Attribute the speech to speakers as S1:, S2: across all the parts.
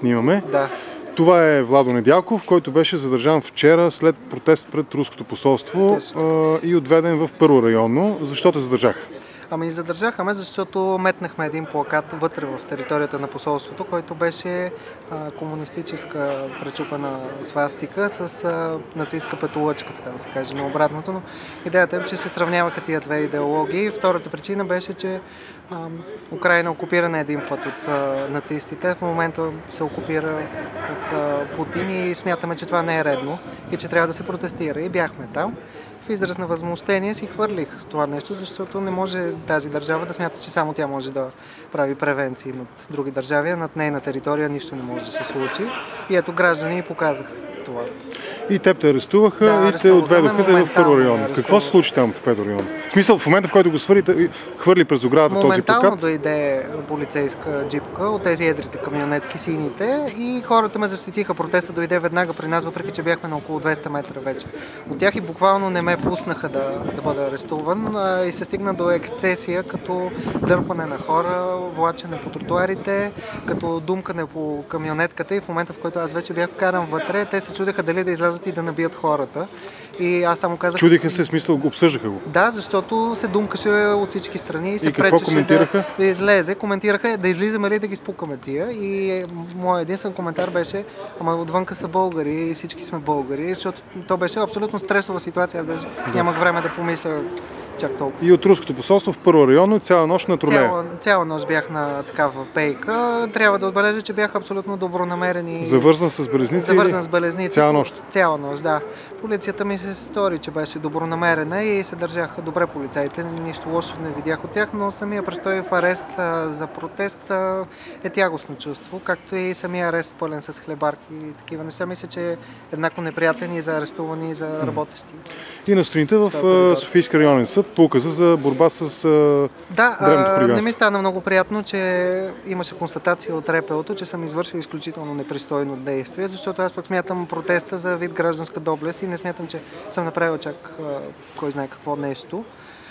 S1: снимаме.
S2: Да.
S1: Това е Владо Недялков, който беше задържан вчера след протест пред Руското посолство и отведен в Първо районно. Защо те задържаха?
S2: Ами задържаха ме, защото метнахме един плакат вътре в територията на посолството, който беше комунистическа пречупена свастика с нацистска петолъчка, така да се каже, на обратното. Но идеята е, че се сравняваха тия две идеологии. Втората причина беше, че Украйна е окупирана един път от нацистите. В момента се окупира от Путин и смятаме, че това не е редно и че трябва да се протестира. И бяхме там. В израз на възмущение си хвърлих това нещо, защото не може тази държава да смята, че само тя може да прави превенции над други държави, а над нейна територия нищо не може да се случи. И ето граждани показах това.
S1: И теб те арестуваха и те отведоха в Първо район. Какво се случи там в Първо район? В смисъл, в момента, в който го хвърли през оградата този плакат?
S2: Моментално дойде полицейска джипка от тези едрите камионетки, сините, и хората ме защитиха. Протеста дойде веднага при нас, въпреки че бяхме на около 200 метра вече от тях и буквално не ме пуснаха да бъда арестуван и се стигна до ексцесия, като дърпане на хора, влачене по тротуарите, като думкане по камионетката, и в момента, в който аз вече бях каран вътре, те се чудеха дали да излязат и да набият хората. И аз само казах...
S1: Чудиха се, в смисъл, обсъждаха го?
S2: Да, защото се думкаше от всички страни и се
S1: и пречеше
S2: да излезе. Коментираха да излизаме ли да ги спукаме тия. И моят единствен коментар беше: ама отвънка са българи и всички сме българи, защото то беше абсолютно стресова ситуация. Аз даже нямах време да помисля чак толкова.
S1: И от Руското посолство в Първо районно цяла нощ на тролея?
S2: Цяла нощ бях на такава пейка. Трябва да отбележа, че бях абсолютно добронамерени.
S1: Завързан с белезници?
S2: Завързан с белезници.
S1: Цяла нощ?
S2: Цяла нощ, да. Полицията ми се стори, че беше добронамерена и се държаха добре полицаите. Нищо лошо не видях от тях, но самия престой в арест за протест е тягостно чувство, както и самия арест пълен с хлебарки и такива неща. Мисля, че е еднакво неприятен и за арестувани, и за работещи.
S1: И на сутринта в Софийски районен съд по указа за борба с дребното хулиганство.
S2: Не ми стана много приятно, че имаше констатация от РПО-то, че съм извършил изключително непристойно действие, защото аз пък смятам протеста за вид гражданска доблест и не смятам, че съм направил чак кой знае какво нещо.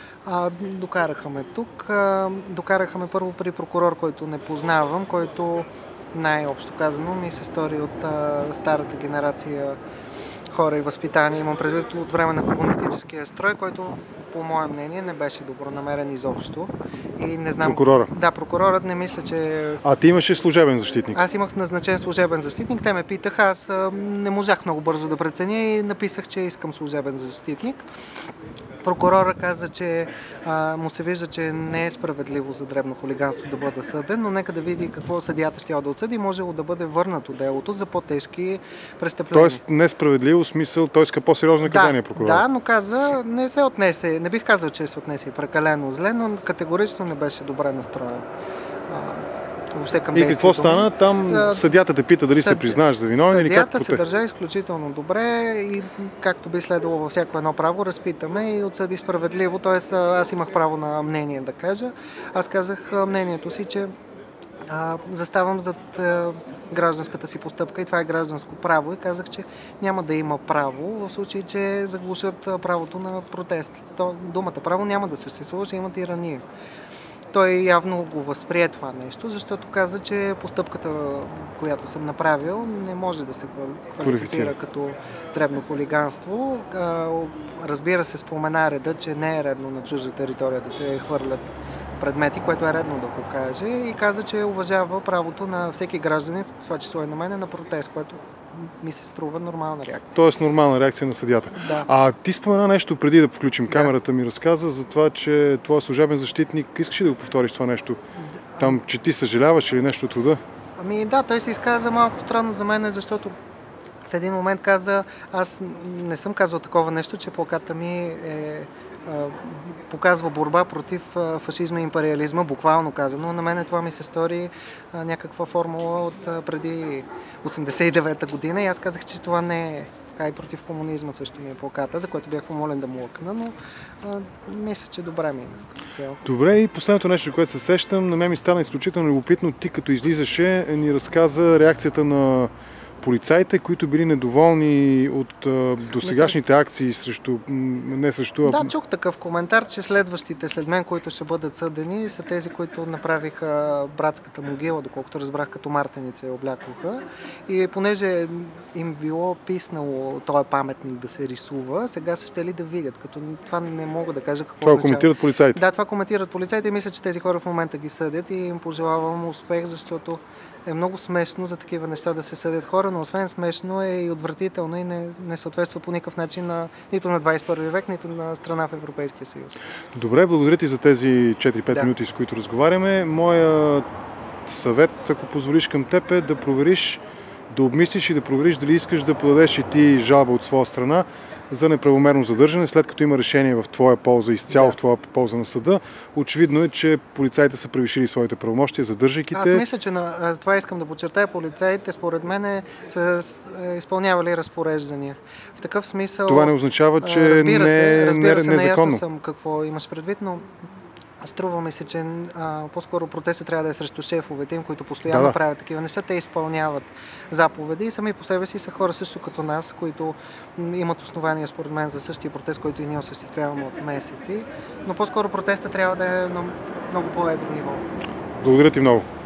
S2: Докараха ме тук. Докараха ме първо при прокурор, който не познавам, който най-общо казано ми се стори от старата генерация хора и възпитание. Имам предвид от време на комунистическия строй, който по мое мнение не беше добронамерен изобщо. И не знам...
S1: Прокурора?
S2: Да, прокурорът не мисля, че...
S1: А ти имаше служебен защитник?
S2: Аз имах назначен служебен защитник. Те ме питаха, аз не можах много бързо да преценя и написах, че искам служебен защитник. Прокурора каза, че му се вижда, че не е справедливо за дребно хулиганство да бъде съден, но нека да види какво съдията ще да отсъди и може да бъде върнато делото за по-тежки престъпления.
S1: Тоест несправедливо смисъл, той иска по-сериозно наказание, прокурор.
S2: Да, но каза, не се отнесе, не бих казал, че се отнесе прекалено зле, но категорично не беше добре настроен.
S1: И какво стана? Там съдията те пита дали се признаеш за виновен или как?
S2: Съдията се държа изключително добре и както би следвало във всяко едно право, разпитаме и отсъди справедливо. Тоест аз имах право на мнение да кажа. Аз казах мнението си, че заставам зад гражданската си постъпка и това е гражданско право и казах, че няма да има право в случай, че заглушат правото на протест. Думата право няма да съществува, ще има тирания. Той явно го възприе това нещо, защото каза, че постъпката, която съм направил, не може да се квалифицира като дребно хулиганство. Разбира се, спомена реда, че не е редно на чужда територия да се хвърлят предмети, което е редно да го каже, и каза, че уважава правото на всеки гражданин, в това число и на мен, на протест, което ми се струва нормална реакция.
S1: Тоест нормална реакция на съдията.
S2: Да.
S1: Ти спомена нещо преди да включим камерата, ми разказа за това, че твой служебен защитник, искаш ли да го повториш това нещо? Там, че ти съжаляваш или нещо от рода?
S2: Ами да, той се изказа малко странно за мен, защото в един момент каза, аз не съм казвал такова нещо, че плаката ми показва борба против фашизма и империализма, буквално казано. На мен това ми се стори някаква формула от преди 89-та година и аз казах, че това не е така, и против комунизма също ми е плаката, за което бях помолен да му лъкна, но мисля, че добре ми като цяло.
S1: Добре, и последното нещо, което се сещам, на мен ми стана изключително любопитно. Ти като излизаше, ни разказа реакцията на полицаите, които били недоволни от досегашните акции срещу, не срещу...
S2: Да, чух такъв коментар, че следващите след мен, които ще бъдат съдени, са тези, които направиха братската могила, доколкото разбрах, като мартеница я облякоха. И понеже им било писнало този паметник да се рисува, сега са ще ли да видят, като това не мога да кажа какво
S1: Това
S2: означава.
S1: коментират полицаите?
S2: Да, това коментират полицаите и мисля, че тези хора в момента ги съдят и им пожелавам успех, защото е много смешно за такива неща да се съдят хора, но освен смешно е и отвратително и не съответства по никакъв начин нито на 21 век, нито на страна в Европейския съюз.
S1: Добре, благодаря ти за тези 4-5 минути, с които разговаряме. Моя съвет, ако позволиш към теб, е да провериш, да обмислиш и да провериш дали искаш да подадеш и ти жалба от своя страна за неправомерно задържане, след като има решение в твоя полза, изцяло в твоя полза на съда. Очевидно е, че полицаите са превишили своите правомощия, задържайки те.
S2: Аз мисля, че това искам да подчертая, полицаите според мен са изпълнявали разпореждания. В такъв смисъл...
S1: Това не означава, че
S2: разбира се,
S1: незаконно.
S2: наясно съм какво имаш предвид, но струва ми се, че по-скоро протестът трябва да е срещу шефовете им, които постоянно правят такива неща. Те изпълняват заповеди и сами по себе си са хора също като нас, които имат основания според мен за същия протест, който и ние осъществяваме от месеци. Но по-скоро протестът трябва да е на много по-едро ниво.
S1: Благодаря ти много.